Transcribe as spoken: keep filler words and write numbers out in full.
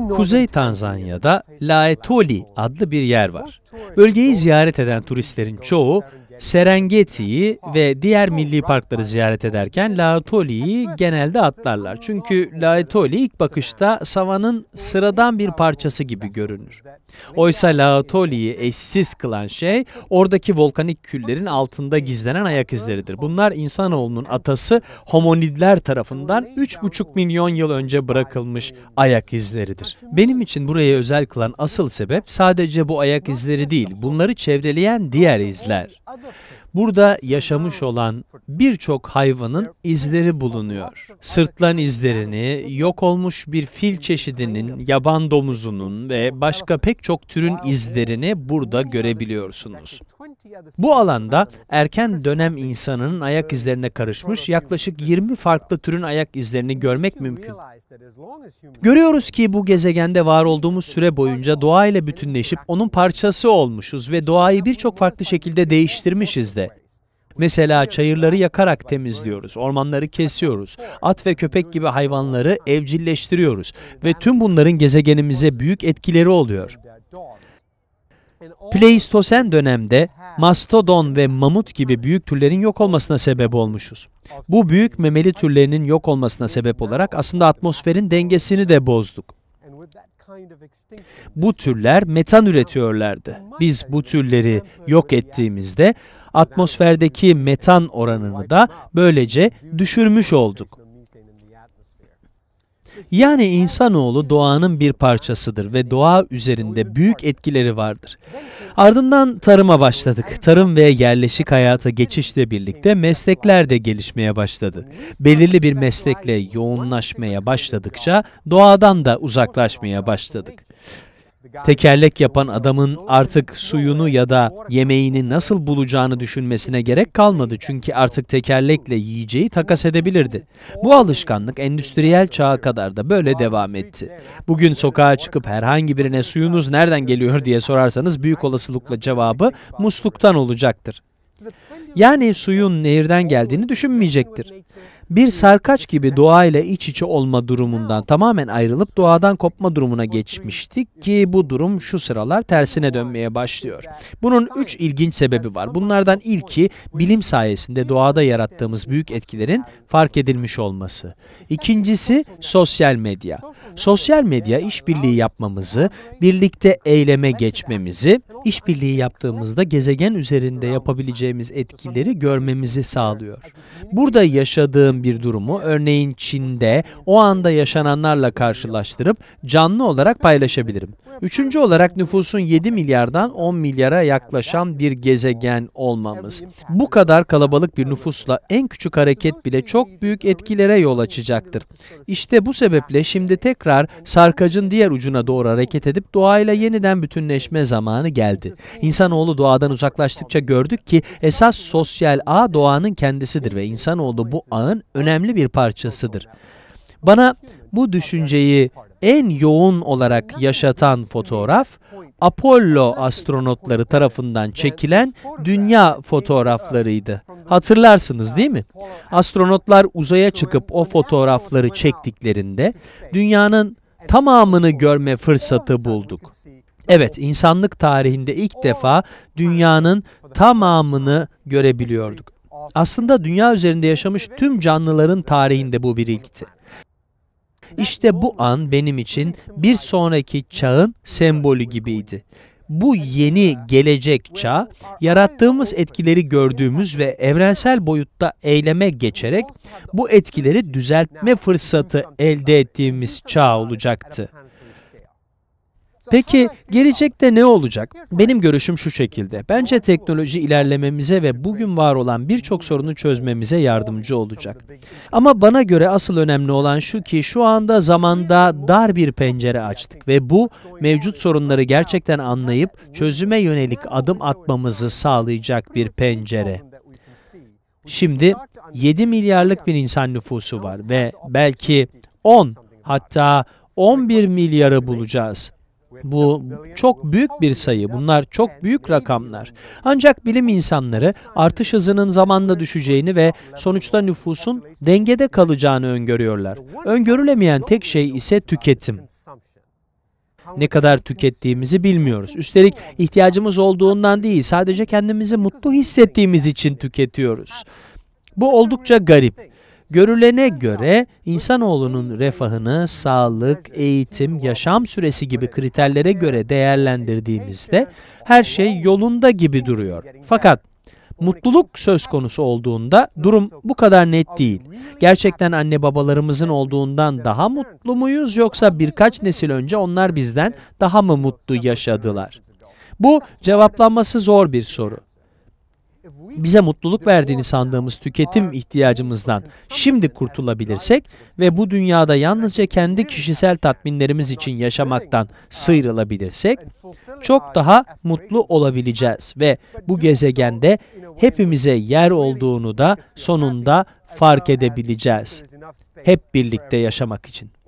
Kuzey Tanzanya'da Laetoli adlı bir yer var. Bölgeyi ziyaret eden turistlerin çoğu Serengeti'yi ve diğer milli parkları ziyaret ederken Laetoli'yi genelde atlarlar. Çünkü Laetoli ilk bakışta savanın sıradan bir parçası gibi görünür. Oysa Laetoli'yi eşsiz kılan şey oradaki volkanik küllerin altında gizlenen ayak izleridir. Bunlar insanoğlunun atası homonidler tarafından üç buçuk milyon yıl önce bırakılmış ayak izleridir. Benim için burayı özel kılan asıl sebep sadece bu ayak izleri değil, bunları çevreleyen diğer izler. Burada yaşamış olan birçok hayvanın izleri bulunuyor. Sırtlan izlerini, yok olmuş bir fil çeşidinin, yaban domuzunun ve başka pek çok türün izlerini burada görebiliyorsunuz. Bu alanda erken dönem insanının ayak izlerine karışmış yaklaşık yirmi farklı türün ayak izlerini görmek mümkün. Görüyoruz ki bu gezegende var olduğumuz süre boyunca doğayla bütünleşip onun parçası olmuşuz ve doğayı birçok farklı şekilde değiştirmişiz de. Mesela çayırları yakarak temizliyoruz, ormanları kesiyoruz, at ve köpek gibi hayvanları evcilleştiriyoruz ve tüm bunların gezegenimize büyük etkileri oluyor. Pleistosen dönemde mastodon ve mamut gibi büyük türlerin yok olmasına sebep olmuşuz. Bu büyük memeli türlerinin yok olmasına sebep olarak aslında atmosferin dengesini de bozduk. Bu türler metan üretiyorlardı. Biz bu türleri yok ettiğimizde atmosferdeki metan oranını da böylece düşürmüş olduk. Yani insanoğlu doğanın bir parçasıdır ve doğa üzerinde büyük etkileri vardır. Ardından tarıma başladık. Tarım ve yerleşik hayata geçişle birlikte meslekler de gelişmeye başladı. Belirli bir meslekle yoğunlaşmaya başladıkça doğadan da uzaklaşmaya başladık. Tekerlek yapan adamın artık suyunu ya da yemeğini nasıl bulacağını düşünmesine gerek kalmadı çünkü artık tekerlekle yiyeceği takas edebilirdi. Bu alışkanlık endüstriyel çağa kadar da böyle devam etti. Bugün sokağa çıkıp herhangi birine suyunuz nereden geliyor diye sorarsanız büyük olasılıkla cevabı musluktan olacaktır. Yani suyun nehirden geldiğini düşünmeyecektir. Bir sarkaç gibi doğayla iç içe olma durumundan tamamen ayrılıp doğadan kopma durumuna geçmiştik ki bu durum şu sıralar tersine dönmeye başlıyor. Bunun üç ilginç sebebi var. Bunlardan ilki bilim sayesinde doğada yarattığımız büyük etkilerin fark edilmiş olması. İkincisi sosyal medya. Sosyal medya işbirliği yapmamızı, birlikte eyleme geçmemizi, işbirliği yaptığımızda gezegen üzerinde yapabileceğimiz etkileri görmemizi sağlıyor. Burada yaşadığım bir durumu, örneğin Çin'de o anda yaşananlarla karşılaştırıp canlı olarak paylaşabilirim. Üçüncü olarak nüfusun yedi milyardan on milyara yaklaşan bir gezegen olmamız. Bu kadar kalabalık bir nüfusla en küçük hareket bile çok büyük etkilere yol açacaktır. İşte bu sebeple şimdi tekrar sarkacın diğer ucuna doğru hareket edip doğayla yeniden bütünleşme zamanı geldi. İnsanoğlu doğadan uzaklaştıkça gördük ki esas sosyal ağ doğanın kendisidir ve insanoğlu bu ağın önemli bir parçasıdır. Bana bu düşünceyi en yoğun olarak yaşatan fotoğraf, Apollo astronotları tarafından çekilen dünya fotoğraflarıydı. Hatırlarsınız değil mi? Astronotlar uzaya çıkıp o fotoğrafları çektiklerinde dünyanın tamamını görme fırsatı bulduk. Evet, insanlık tarihinde ilk defa dünyanın tamamını görebiliyorduk. Aslında dünya üzerinde yaşamış tüm canlıların tarihinde bu bir ilkti. İşte bu an benim için bir sonraki çağın sembolü gibiydi. Bu yeni gelecek çağ, yarattığımız etkileri gördüğümüz ve evrensel boyutta eyleme geçerek bu etkileri düzeltme fırsatı elde ettiğimiz çağ olacaktı. Peki gelecekte ne olacak? Benim görüşüm şu şekilde. Bence teknoloji ilerlememize ve bugün var olan birçok sorunu çözmemize yardımcı olacak. Ama bana göre asıl önemli olan şu ki şu anda zamanda dar bir pencere açtık ve bu mevcut sorunları gerçekten anlayıp çözüme yönelik adım atmamızı sağlayacak bir pencere. Şimdi yedi milyarlık bir insan nüfusu var ve belki on hatta on bir milyarı bulacağız. Bu çok büyük bir sayı. Bunlar çok büyük rakamlar. Ancak bilim insanları artış hızının zamanla düşeceğini ve sonuçta nüfusun dengede kalacağını öngörüyorlar. Öngörülemeyen tek şey ise tüketim. Ne kadar tükettiğimizi bilmiyoruz. Üstelik ihtiyacımız olduğundan değil, sadece kendimizi mutlu hissettiğimiz için tüketiyoruz. Bu oldukça garip. Görülene göre insanoğlunun refahını sağlık, eğitim, yaşam süresi gibi kriterlere göre değerlendirdiğimizde her şey yolunda gibi duruyor. Fakat mutluluk söz konusu olduğunda durum bu kadar net değil. Gerçekten anne babalarımızın olduğundan daha mutlu muyuz, yoksa birkaç nesil önce onlar bizden daha mı mutlu yaşadılar? Bu cevaplanması zor bir soru. Bize mutluluk verdiğini sandığımız tüketim ihtiyacımızdan şimdi kurtulabilirsek ve bu dünyada yalnızca kendi kişisel tatminlerimiz için yaşamaktan sıyrılabilirsek, çok daha mutlu olabileceğiz ve bu gezegende hepimize yer olduğunu da sonunda fark edebileceğiz. Hep birlikte yaşamak için.